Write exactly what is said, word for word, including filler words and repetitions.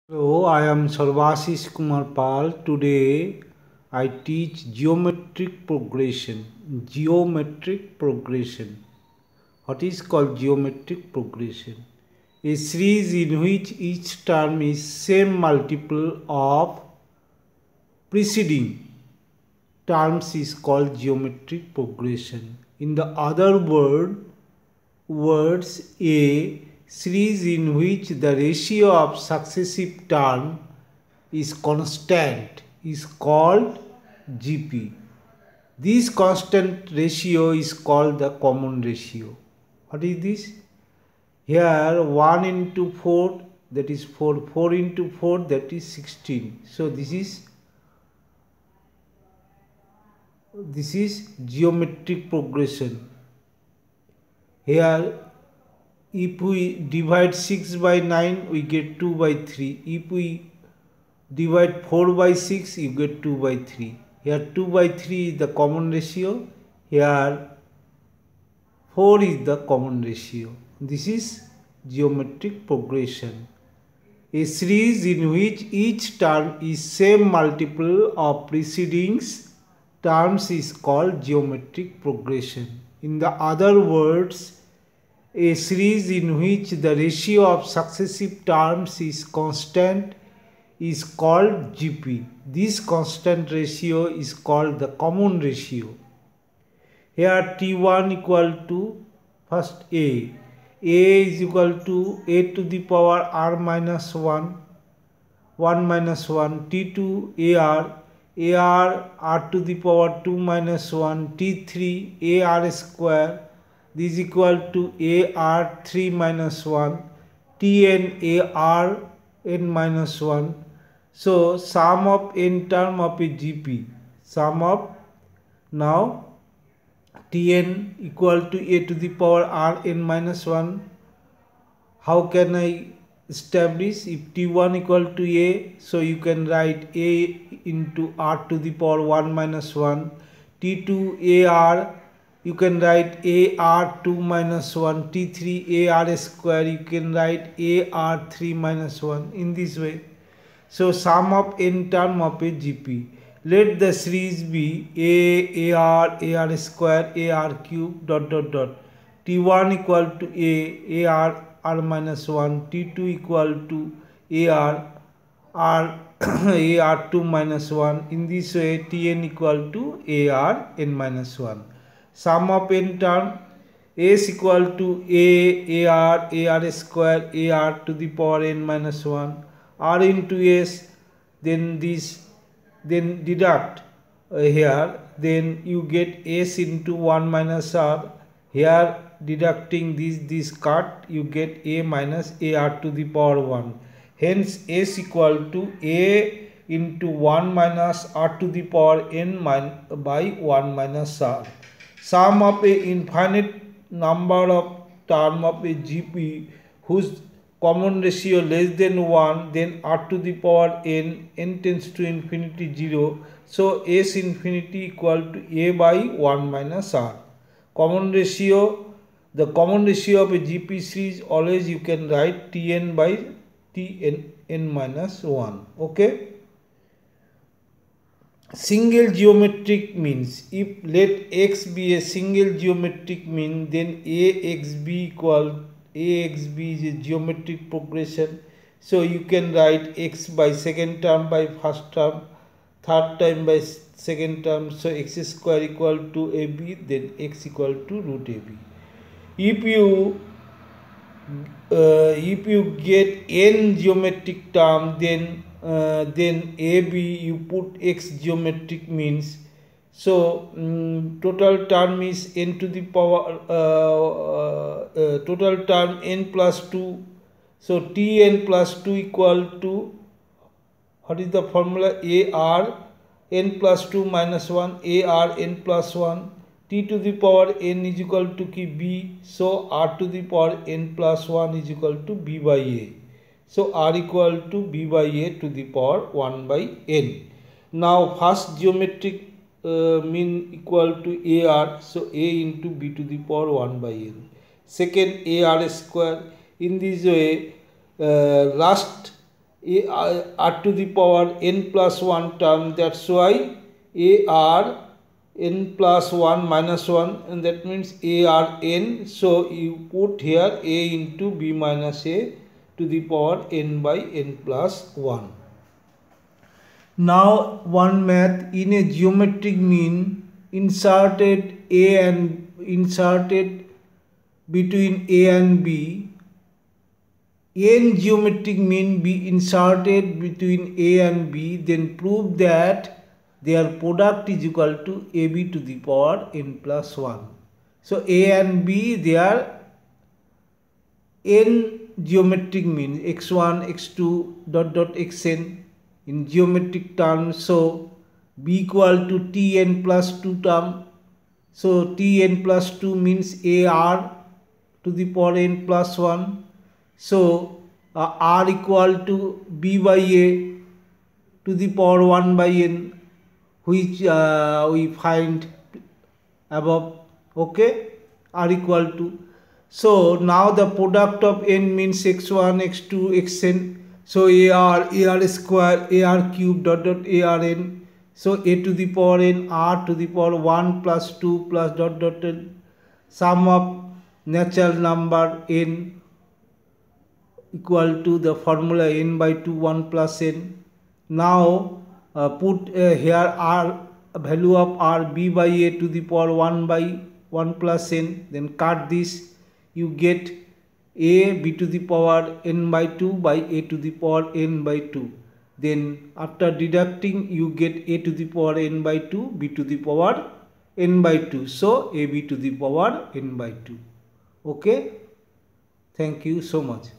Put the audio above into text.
Hello, I am Sarvashish Kumar Pal. Today I teach geometric progression. Geometric progression. What is called geometric progression? A series in which each term is same multiple of preceding terms is called geometric progression. In the other word, words, a series in which the ratio of successive term is constant is called G P. This constant ratio is called the common ratio. What is this? Here one into four, that is four, four into four, that is sixteen. So this is this is geometric progression. Here if we divide six by nine, we get two by three. If we divide four by six, you get two by three. Here two by three is the common ratio. Here four is the common ratio. This is geometric progression. A series in which each term is same multiple of preceding terms is called geometric progression. In the other words, a series in which the ratio of successive terms is constant is called G P. This constant ratio is called the common ratio. Here T one equal to first A. A is equal to A to the power R minus one, one minus one. T two A R, A R R to the power two minus one. T three A R square. This is equal to A R three minus one, T n A R n minus one. So sum of n term of a G P, sum of now T n equal to A to the power R n minus one. How can I establish? If T one equal to A, so you can write A into R to the power one minus one. T two A R, you can write A R two minus one. T three A R square, you can write A R three minus one, in this way. So sum of n term of a G P. Let the series be A, A R, A R square, A R cube, dot dot dot. T one equal to A, A R, R minus one. T two equal to A R, R, A R two minus one. In this way, T n equal to A R n minus one. Sum of n term, S equal to A, A R, A R square, A R to the power n minus one, R into S, then this, then deduct uh, here, then you get S into one minus R. Here deducting this, this cut, you get A minus A R to the power one. Hence S equal to A into one minus R to the power n by one minus R. Sum of a infinite number of term of a G P whose common ratio less than one, then R to the power n, n tends to infinity zero. So S infinity equal to A by one minus R. Common ratio, the common ratio of a G P series always you can write T n by T n, n minus one. Okay. Single geometric means, if let x be a single geometric mean, then Axb equal Axb is a geometric progression. So you can write x by second term by first term, third time by second term. So x square equal to ab, then x equal to root ab. If you uh, if you get n geometric term, then Uh, then A B you put x geometric means. So um, total term is n to the power uh, uh, uh, total term n plus two. So T n plus two equal to, what is the formula? A R n plus two minus one, A R n plus one. T to the power n is equal to B. So R to the power n plus one is equal to B by A. So R equal to B by A to the power one by n. Now first geometric uh, mean equal to A R. So A into B to the power one by n. Second A R square. In this way, uh, last a r to the power n plus one term. That's why a r n plus one minus one, and that means a r n. So you put here a into b minus a to the power n by n plus one. Now one math, in a geometric mean inserted a and inserted between a and b, n geometric mean be inserted between a and b, then prove that their product is equal to ab to the power n plus one. So a and b, they are n geometric mean, x one, x two, dot dot xn in geometric terms. So b equal to tn plus two term. So tn plus two means ar to the power n plus one. So uh, r equal to b by a to the power one by n, which uh, we find above. Okay, r equal to. So now the product of n means x one, x two, xn. So ar, ar square, ar cube, dot dot arn. So a to the power n, r to the power one plus two plus dot dot n. Sum of natural number n equal to the formula n by two, one plus n. Now uh, put uh, here r, value of r, b by a to the power one by one plus n. Then cut this, you get a b to the power n by two by a to the power n by two. Then after deducting, you get a to the power n by two, b to the power n by two. So ab to the power n by two. Okay. Thank you so much.